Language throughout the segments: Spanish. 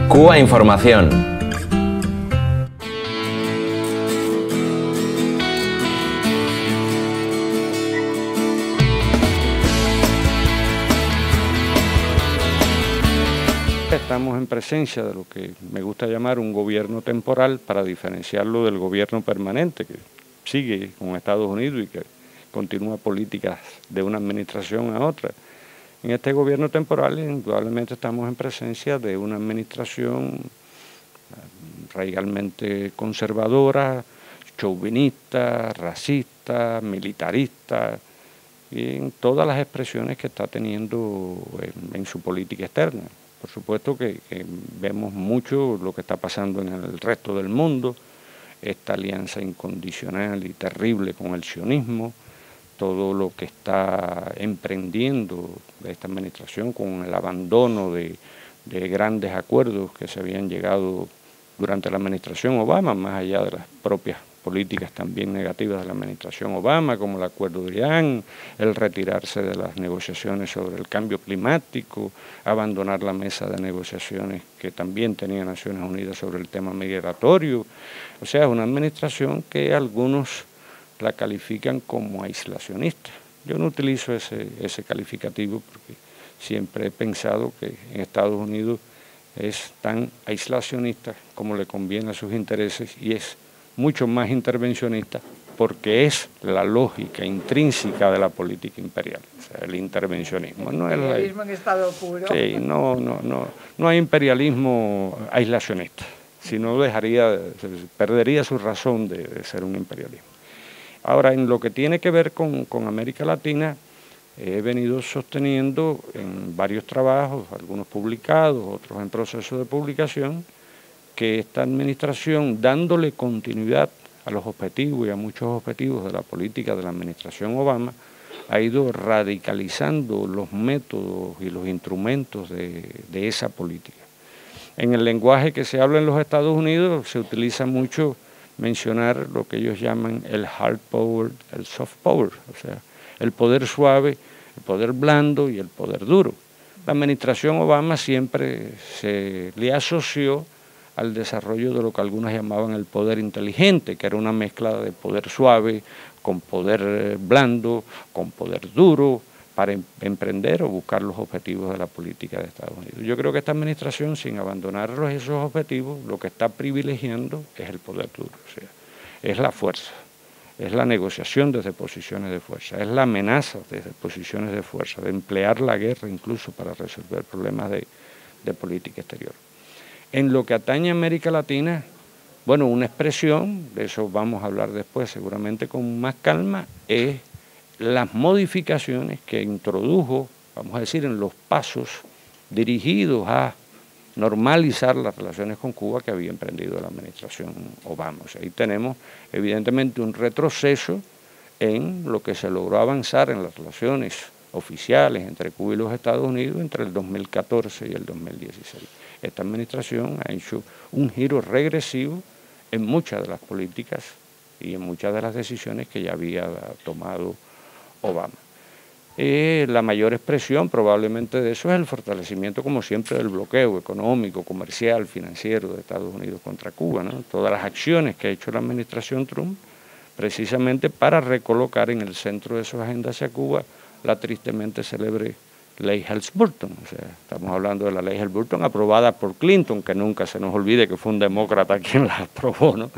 Cuba Información. Estamos en presencia de lo que me gusta llamar un gobierno temporal para diferenciarlo del gobierno permanente que sigue con Estados Unidos y que continúa políticas de una administración a otra. En este gobierno temporal indudablemente estamos en presencia de una administración radicalmente conservadora, chauvinista, racista, militarista, y en todas las expresiones que está teniendo en su política externa. Por supuesto que vemos mucho lo que está pasando en el resto del mundo, esta alianza incondicional y terrible con el sionismo, todo lo que está emprendiendo esta administración con el abandono de grandes acuerdos que se habían llegado durante la administración Obama, más allá de las propias políticas también negativas de la administración Obama, como el acuerdo de Irán, el retirarse de las negociaciones sobre el cambio climático, abandonar la mesa de negociaciones que también tenía Naciones Unidas sobre el tema migratorio. O sea, es una administración que algunos la califican como aislacionista. Yo no utilizo ese calificativo porque siempre he pensado que en Estados Unidos es tan aislacionista como le conviene a sus intereses y es mucho más intervencionista porque es la lógica intrínseca de la política imperial, o sea, el intervencionismo. No es imperialismo en estado puro. Sí, no hay imperialismo aislacionista, sino perdería su razón de ser un imperialismo. Ahora, en lo que tiene que ver con América Latina, he venido sosteniendo en varios trabajos, algunos publicados, otros en proceso de publicación, que esta administración, dándole continuidad a los objetivos y a muchos objetivos de la política de la administración Obama, ha ido radicalizando los métodos y los instrumentos de esa política. En el lenguaje que se habla en los Estados Unidos se utiliza mucho mencionar lo que ellos llaman el hard power, el soft power, o sea, el poder suave, el poder blando y el poder duro. La administración Obama siempre se le asoció al desarrollo de lo que algunos llamaban el poder inteligente, que era una mezcla de poder suave con poder blando, con poder duro, para emprender o buscar los objetivos de la política de Estados Unidos. Yo creo que esta administración, sin abandonar esos objetivos, lo que está privilegiando es el poder duro, o sea, es la fuerza, es la negociación desde posiciones de fuerza, es la amenaza desde posiciones de fuerza, de emplear la guerra incluso para resolver problemas de política exterior. En lo que atañe a América Latina, bueno, una expresión, de eso vamos a hablar después seguramente con más calma, es las modificaciones que introdujo, vamos a decir, en los pasos dirigidos a normalizar las relaciones con Cuba que había emprendido la administración Obama. O sea, ahí tenemos evidentemente un retroceso en lo que se logró avanzar en las relaciones oficiales entre Cuba y los Estados Unidos entre el 2014 y el 2016. Esta administración ha hecho un giro regresivo en muchas de las políticas y en muchas de las decisiones que ya había tomado Obama. La mayor expresión probablemente de eso es el fortalecimiento, como siempre, del bloqueo económico, comercial, financiero de Estados Unidos contra Cuba, ¿no? Todas las acciones que ha hecho la administración Trump precisamente para recolocar en el centro de su agenda hacia Cuba la tristemente célebre ley Helms-Burton. O sea, estamos hablando de la ley Helms-Burton aprobada por Clinton, que nunca se nos olvide que fue un demócrata quien la aprobó, ¿no?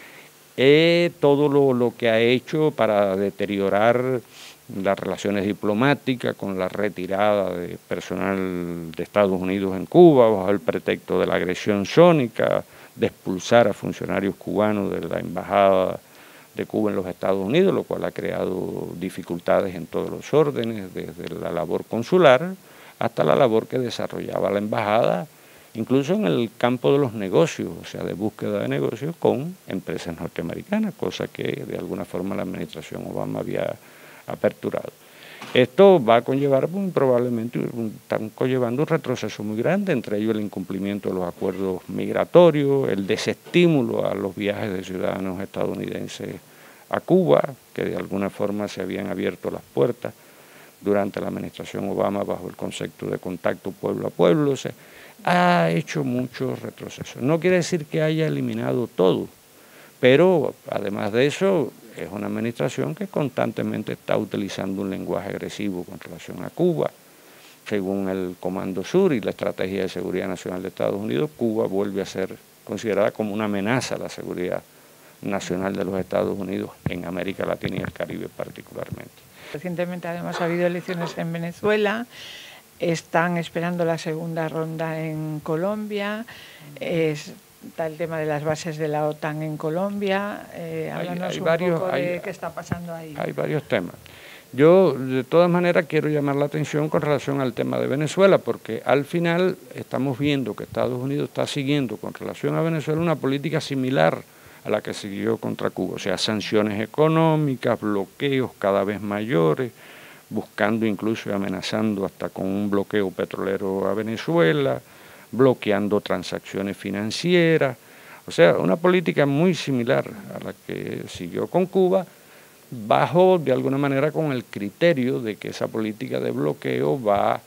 Todo lo que ha hecho para deteriorar las relaciones diplomáticas con la retirada de personal de Estados Unidos en Cuba bajo el pretexto de la agresión sónica, de expulsar a funcionarios cubanos de la embajada de Cuba en los Estados Unidos, lo cual ha creado dificultades en todos los órdenes, desde la labor consular hasta la labor que desarrollaba la embajada, incluso en el campo de los negocios, o sea, de búsqueda de negocios con empresas norteamericanas, cosa que de alguna forma la administración Obama había aperturado. Esto va a conllevar probablemente, están conllevando un retroceso muy grande, entre ellos el incumplimiento de los acuerdos migratorios, el desestímulo a los viajes de ciudadanos estadounidenses a Cuba, que de alguna forma se habían abierto las puertas durante la administración Obama bajo el concepto de contacto pueblo a pueblo. O sea, ha hecho muchos retrocesos. No quiere decir que haya eliminado todo, pero además de eso es una administración que constantemente está utilizando un lenguaje agresivo con relación a Cuba. Según el Comando Sur y la Estrategia de Seguridad Nacional de Estados Unidos, Cuba vuelve a ser considerada como una amenaza a la seguridad nacional de los Estados Unidos en América Latina y el Caribe particularmente. Recientemente además ha habido elecciones en Venezuela, están esperando la segunda ronda en Colombia, está el tema de las bases de la OTAN en Colombia. Háblanos un poco de qué está pasando ahí. Hay varios temas. Yo, de todas maneras, quiero llamar la atención con relación al tema de Venezuela, porque al final estamos viendo que Estados Unidos está siguiendo con relación a Venezuela una política similar a la que siguió contra Cuba, o sea, sanciones económicas, bloqueos cada vez mayores, buscando incluso y amenazando hasta con un bloqueo petrolero a Venezuela, bloqueando transacciones financieras, o sea, una política muy similar a la que siguió con Cuba, bajo de alguna manera con el criterio de que esa política de bloqueo va,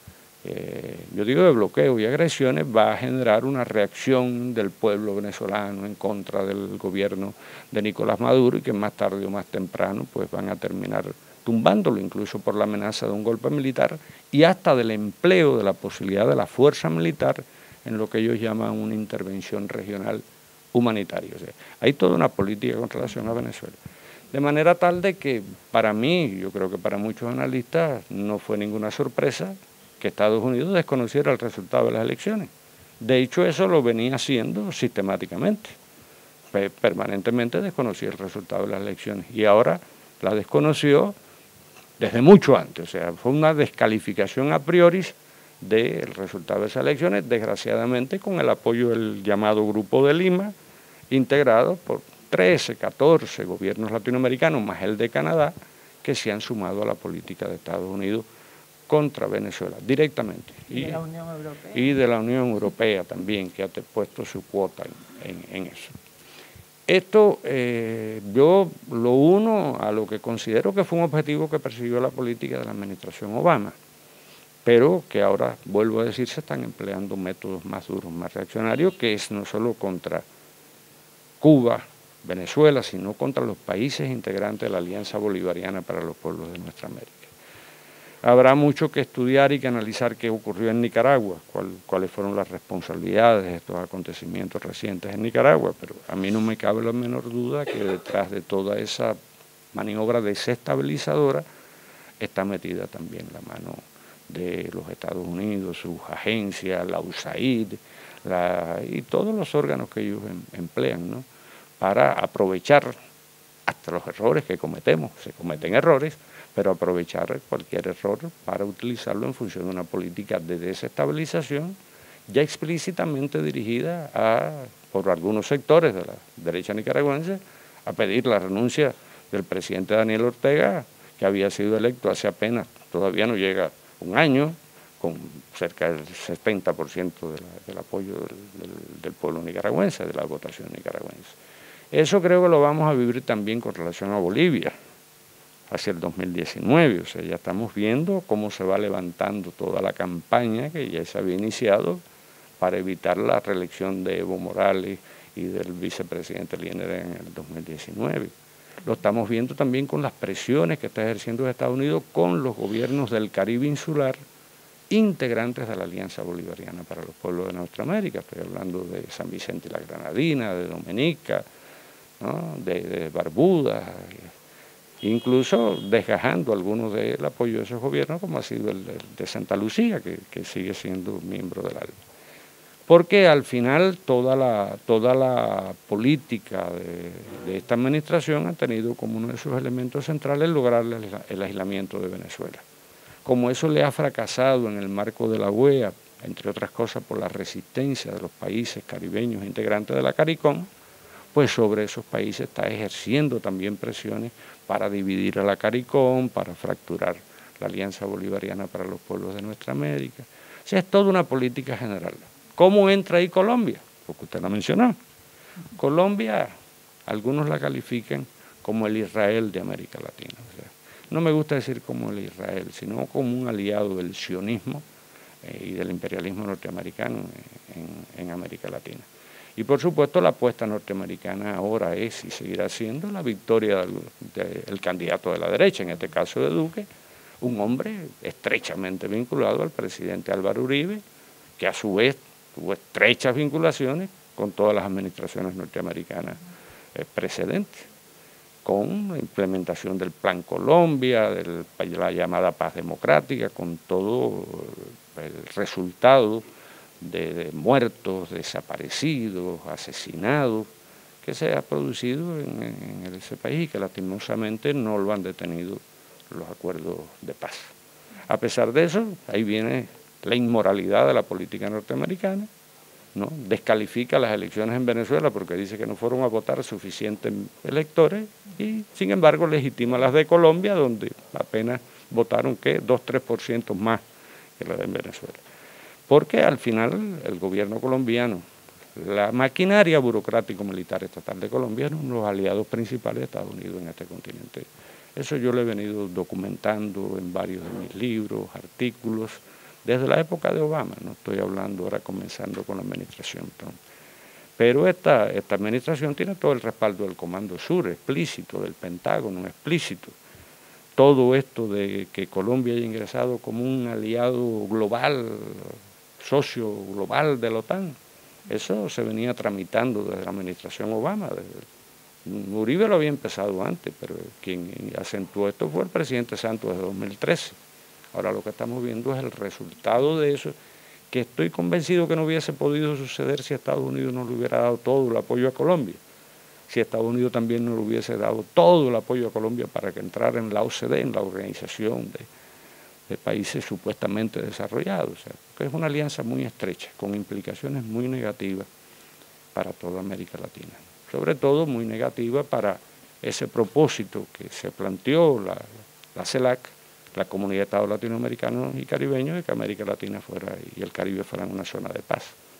yo digo de bloqueo y agresiones, va a generar una reacción del pueblo venezolano en contra del gobierno de Nicolás Maduro y que más tarde o más temprano pues van a terminar tumbándolo, incluso por la amenaza de un golpe militar y hasta del empleo de la posibilidad de la fuerza militar en lo que ellos llaman una intervención regional humanitaria. O sea, hay toda una política con relación a Venezuela. De manera tal de que para mí, yo creo que para muchos analistas, no fue ninguna sorpresa que Estados Unidos desconociera el resultado de las elecciones. De hecho, eso lo venía haciendo sistemáticamente. Permanentemente desconocía el resultado de las elecciones y ahora la desconoció desde mucho antes. O sea, fue una descalificación a priori del resultado de esas elecciones, desgraciadamente con el apoyo del llamado Grupo de Lima, integrado por 13, 14 gobiernos latinoamericanos, más el de Canadá, que se han sumado a la política de Estados Unidos contra Venezuela, directamente. Y de la Unión Europea. Y de la Unión Europea también, que ha puesto su cuota en eso. Esto yo lo uno a lo que considero que fue un objetivo que persiguió la política de la administración Obama, pero que ahora, vuelvo a decir, se están empleando métodos más duros, más reaccionarios, que es no solo contra Cuba, Venezuela, sino contra los países integrantes de la Alianza Bolivariana para los Pueblos de Nuestra América. Habrá mucho que estudiar y que analizar qué ocurrió en Nicaragua, cuáles fueron las responsabilidades de estos acontecimientos recientes en Nicaragua, pero a mí no me cabe la menor duda que detrás de toda esa maniobra desestabilizadora está metida también la mano de los Estados Unidos, sus agencias, la USAID y todos los órganos que ellos emplean, ¿no?, para aprovechar hasta los errores que cometemos. Se cometen errores, pero aprovechar cualquier error para utilizarlo en función de una política de desestabilización ya explícitamente dirigida por algunos sectores de la derecha nicaragüense a pedir la renuncia del presidente Daniel Ortega, que había sido electo hace apenas, todavía no llega un año, con cerca del 70% del apoyo del pueblo nicaragüense, de la votación nicaragüense. Eso creo que lo vamos a vivir también con relación a Bolivia, hacia el 2019, o sea, ya estamos viendo cómo se va levantando toda la campaña que ya se había iniciado para evitar la reelección de Evo Morales y del vicepresidente Linder en el 2019. Lo estamos viendo también con las presiones que está ejerciendo Estados Unidos con los gobiernos del Caribe insular, integrantes de la Alianza Bolivariana para los Pueblos de Nuestra América. Estoy hablando de San Vicente y la Granadina, de Dominica, ¿no?, de Barbuda, incluso desgajando algunos del apoyo de esos gobiernos, como ha sido el de Santa Lucía, que sigue siendo miembro del ALBA. Porque al final toda la política de esta administración ha tenido como uno de sus elementos centrales lograr el aislamiento de Venezuela. Como eso le ha fracasado en el marco de la OEA, entre otras cosas por la resistencia de los países caribeños integrantes de la CARICOM, pues sobre esos países está ejerciendo también presiones para dividir a la CARICOM, para fracturar la Alianza Bolivariana para los Pueblos de Nuestra América. O sea, es toda una política general. ¿Cómo entra ahí Colombia? Porque usted la mencionó. Colombia, algunos la califican como el Israel de América Latina. O sea, no me gusta decir como el Israel, sino como un aliado del sionismo y del imperialismo norteamericano en América Latina. Y por supuesto la apuesta norteamericana ahora es y seguirá siendo la victoria del candidato de la derecha, en este caso de Duque, un hombre estrechamente vinculado al presidente Álvaro Uribe, que a su vez tuvo estrechas vinculaciones con todas las administraciones norteamericanas precedentes, con la implementación del Plan Colombia, de la llamada paz democrática, con todo el resultado de muertos, desaparecidos, asesinados, que se ha producido en ese país y que lastimosamente no lo han detenido los acuerdos de paz. A pesar de eso, ahí viene la inmoralidad de la política norteamericana, ¿no? Descalifica las elecciones en Venezuela porque dice que no fueron a votar suficientes electores y sin embargo legitima las de Colombia, donde apenas votaron 2-3% más que las de Venezuela. Porque al final el gobierno colombiano, la maquinaria burocrático-militar estatal de Colombia, son los aliados principales de Estados Unidos en este continente. Eso yo lo he venido documentando en varios de mis libros, artículos, desde la época de Obama, no estoy hablando ahora comenzando con la administración Trump. Pero esta administración tiene todo el respaldo del Comando Sur, explícito, del Pentágono, explícito. Todo esto de que Colombia haya ingresado como un aliado global, socio global de la OTAN, eso se venía tramitando desde la administración Obama. Uribe lo había empezado antes, pero quien acentuó esto fue el presidente Santos de 2013. Ahora lo que estamos viendo es el resultado de eso, que estoy convencido que no hubiese podido suceder si Estados Unidos no le hubiera dado todo el apoyo a Colombia, si Estados Unidos también no le hubiese dado todo el apoyo a Colombia para que entrara en la OCDE, en la Organización de Países Supuestamente Desarrollados. O sea, que es una alianza muy estrecha, con implicaciones muy negativas para toda América Latina. Sobre todo muy negativa para ese propósito que se planteó la CELAC, la Comunidad de Estados Latinoamericanos y Caribeños, de que América Latina fuera y el Caribe fueran una zona de paz.